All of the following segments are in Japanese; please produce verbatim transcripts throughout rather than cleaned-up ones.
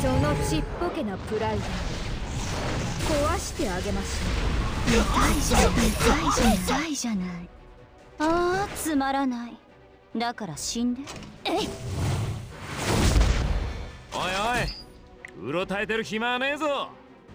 そのちっぽけなプライド壊してあげましょう。 痛いじゃない痛いじゃない痛いじゃない。ああつまらない。だから死んで。えい。 おいおい、うろたえてる暇はねえぞ。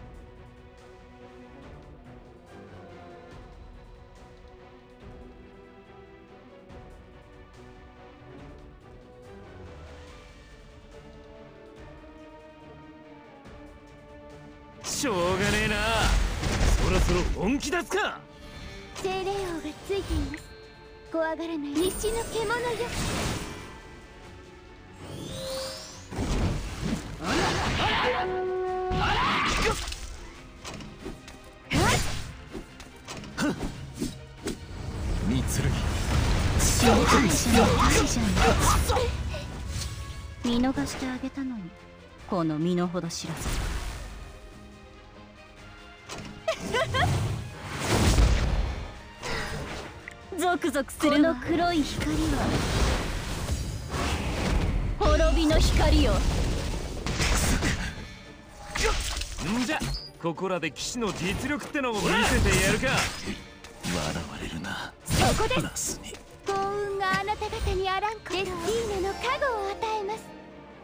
しょうがねえな。そろそろ本気出すか。 精霊王がついています。怖がらない西の獣よ。 三剣心配しないじゃない。見逃してあげたのに、この身の程知らず。ゾクゾクする。この黒い光は滅びの光よ。 んじゃここらで騎士の実力ってのを見せてやるか。 笑われるな。 そこです。 ラスに幸運があなた方にあらんか。デスティーネの加護を与えます。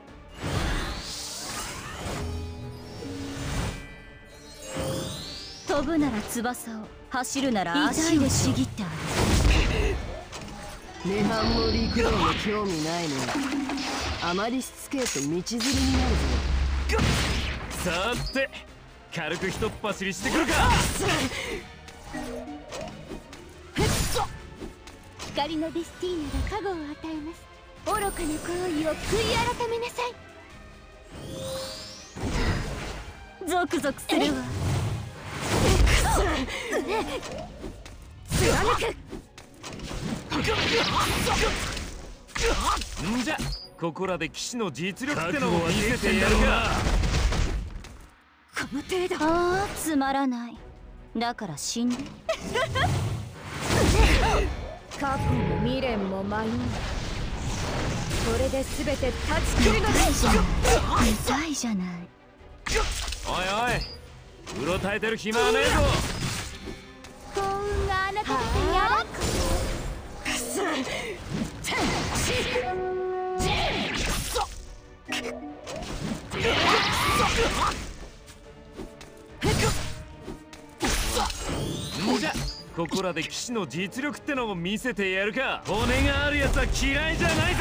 飛ぶなら翼を、走るなら足をちぎってあ涅槃も陸路も興味ないのに、あまりしつけえと道連れになるぞ。 さて軽くひとっ走りしてくるか。 光のデスティーネが加護を与えます。愚かな行為を悔い改めなさい。 ゾクゾクするわ。 貫く。 んじゃここらで騎士の実力ってのを見せてやるか。 この程度。ああつまらない。だから死んで。 過去も未練も迷う。これで全て断ち切るのです。 痛いじゃない。 おいおい、うろたえてる暇はねえぞ。 幸運があなた方にあらんか。 んじゃここらで騎士の実力ってのを見せてやるか。骨があるやつは嫌いじゃないぜ。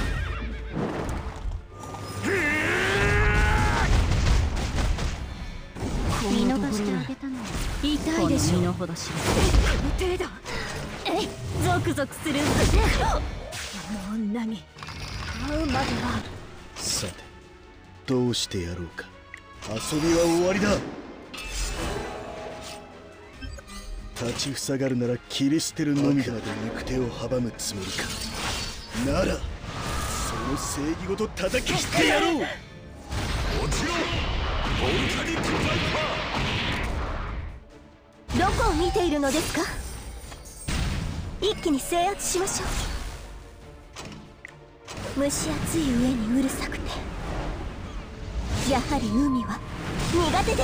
見逃してあげたのに痛いでしょ。身の程知らず。この程度。えいゾクゾクする。 あの女に会うまでは。 さてどうしてやろうか。遊びは終わりだ。立ちふさがるなら切り捨てるのみだ。で行く手を阻むつもりか。ならその正義ごと叩き切ってやろう。もちろんボルカニックバイパー。 どこを見ているのですか。一気に制圧しましょう。蒸し暑い上にうるさくて、やはり海は苦手です。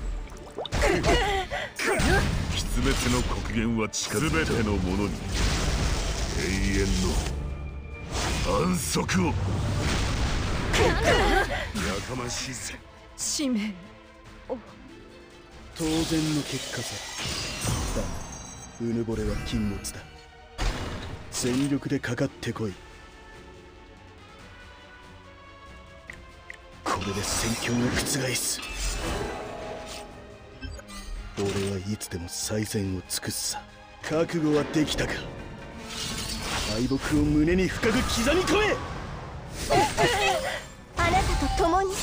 全ての黒源は近づ全てのものに永遠の安息を。やかましいぜ。 使命を。 当然の結果さ。だがうぬぼれは禁物だ。全力でかかってこい。これで戦況を覆す。俺はいつでも最善を尽くすさ。覚悟はできたか。敗北を胸に深く刻み込め。 あなたと共に。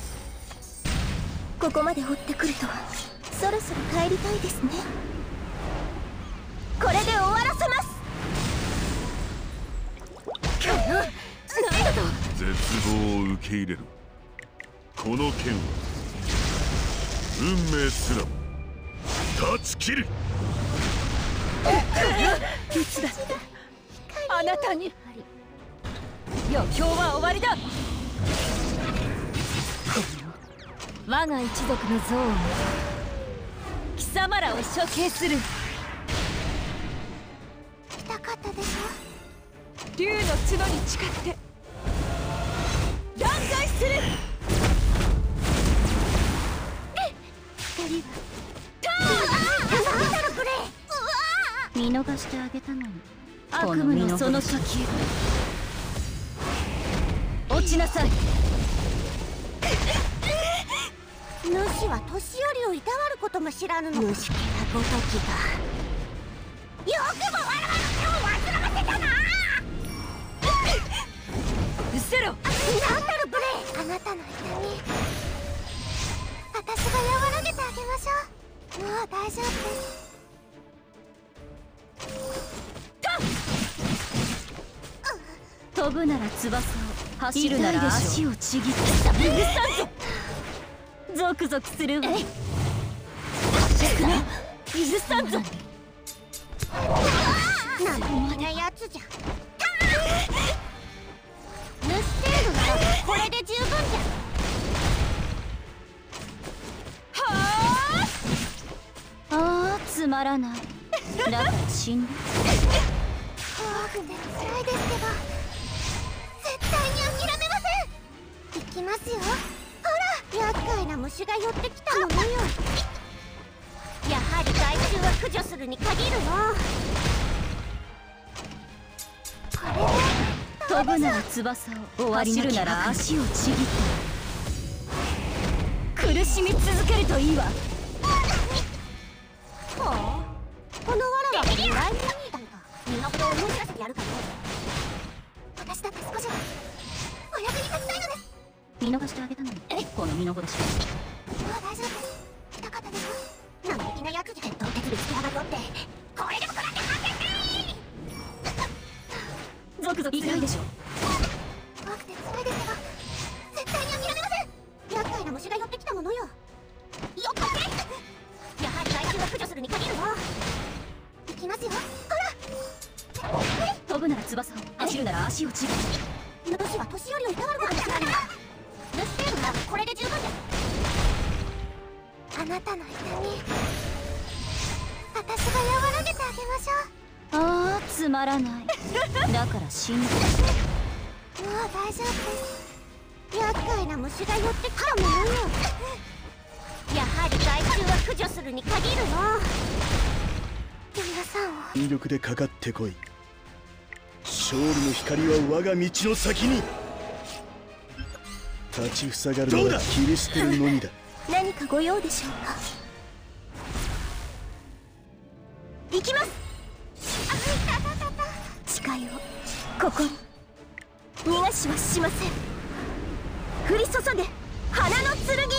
ここまで追ってくるとは、そろそろ帰りたいですね。これで終わらせます。 絶望を受け入れる。この剣は運命すらも断ち切る。 いつだってあなたに余興は終わりだ。 我が一族の像を貴様らを処刑する。 来たかったでし竜の角に誓って断罪する。 光はなんだろこれ。 見逃してあげたのに悪夢のその先へ落ちなさい。 主は年寄りをいたわることも知らぬの。虫けらごときがよくも我々の手を煩わせたな。 うせろ。 なんだろこれ。あなたの痛み私が和らげてあげましょう。もう大丈夫です。 飛ぶなら翼を、走るなら足をちぎってゾクゾクするわ。 許さんぞ。 なんてなやつじゃ。盗程度ならこれで十分じゃ。 ああ、つまらない。だから死んで。 怖くて辛いですけど絶対に諦めません。行きますよ。ほら、厄介な虫が寄ってきたのよ。やはり害虫は駆除するに限るの。これで飛ぶなら翼を、終わりなきゃなら足をちぎって苦しみ続けるといいわ。 ほう、このわらわが未来にいたのか。身の程を思い知らせてやるからどうぞ。私だって少しはお役に立ちたいのです。 見逃してあげたのにこの身の程しか。 もう大丈夫です。来たかったでしょ。生意気なやつじゃ。鉄道鉄につき上がろうってこれでも食らってはせん。 ゾクゾク痛いでしょ。 怖くて辛いですけど絶対に諦めません。厄介な虫が寄ってきたものよ。よっかけ。やはり害虫は駆除するに限るの。行きますよ。ほら、 飛ぶなら翼を、走るなら足をちぎって主は年寄りをいたわることも知らぬ。盗程度ならこれで十分です。あなたの痛み私が和らげてあげましょう。 ああ、つまらない。だから死んで。 もう大丈夫です。厄介な虫が寄ってきたものよ。やはり害虫は駆除するに限るの。皆さんを全力でかかってこい。勝利の光は我が道の先に。立ちふさがるのは切り捨てるのみだ。 何かご用でしょうか。行きます。誓いをここに。逃がしはしません。降り注げ花の剣よ。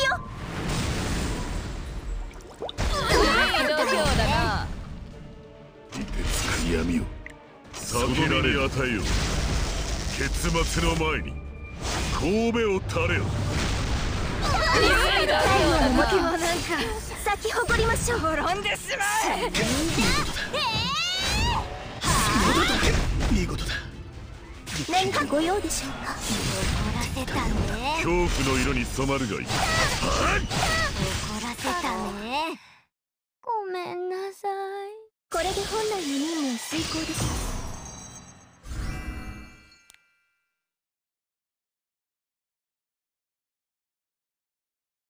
いい度胸だな。 凍てつく闇を避けられ与えよ。結末の前に神戸を垂れよ。 いい度胸だな。 はなんか咲き誇りましょう。 滅んでしまえ。 見事だ。 何かご用でしょうか。怒らせたね。 恐怖の色に染まるがいい。 怒らせたね。ごめんなさい。これで本来の任務を遂行できます。